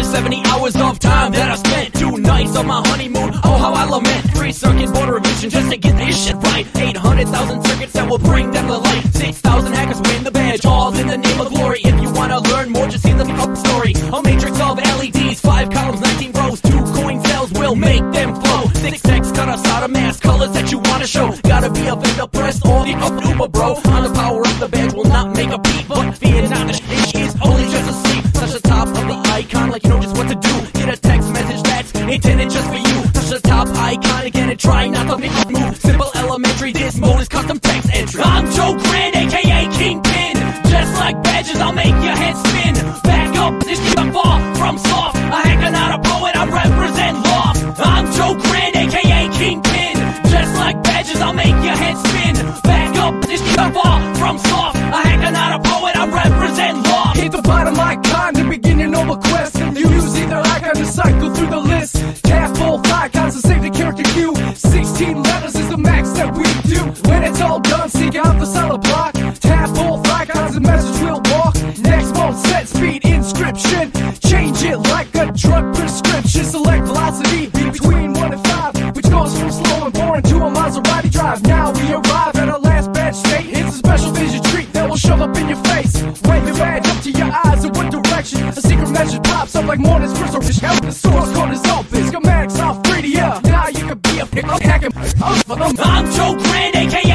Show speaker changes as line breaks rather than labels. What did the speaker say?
70 hours of time that I spent 2 nights of my honeymoon. Oh, how I lament 3 circuit board revision just to get this shit right. 800,000 circuits that will bring them to light. 6,000 hackers win the badge, all in the name of glory. If you wanna learn more, just see the story. A matrix of LEDs, 5 columns, 19 rows. 2 coin cells will make them flow. 6 text cut us out of mass colors that you wanna show. Gotta be a vendor press or the Uber bro. On the power of the badge will not make a beat, but fear not, the shit is only just a sleep. Touch the top of the icon like you know just what to do. Get a text message that's intended just for you. Touch the top icon again and try not to make a move. Simple elementary, this mode is custom text entry. I'm Joe Grand, aka Kingpin. Just like badges, I'll make your head spin. Back up, this shit I'm far from soft. A hacker, not a poet, I represent loft. I'm Joe Grand, aka Kingpin. Just like badges, I'll make your head spin. Back up, this shit I'm far from soft. A hacker, not a poet, I represent loft.
Hit the bottom icon, the beginning of a quest. You use either icon to cycle through the list. Tap both icons to save the character queue. 16 letters is the max that we do. When it's all done, seek out the solid block. Tap both icons, the message will walk. Next mode, set speed, inscription. Change it like a drug prescription. Select velocity between 1 and 5, which goes from slow and boring to a Maserati drive. Now we arrive at our last badge state. It's a special vision treat that will shove up in your face. Wave your badge up to your eyes in what direction? A secret message pops up like morning's crystal. The source code is open. Schematics are free to you. Now you can be a hacker.
I'm Joe Grand, aka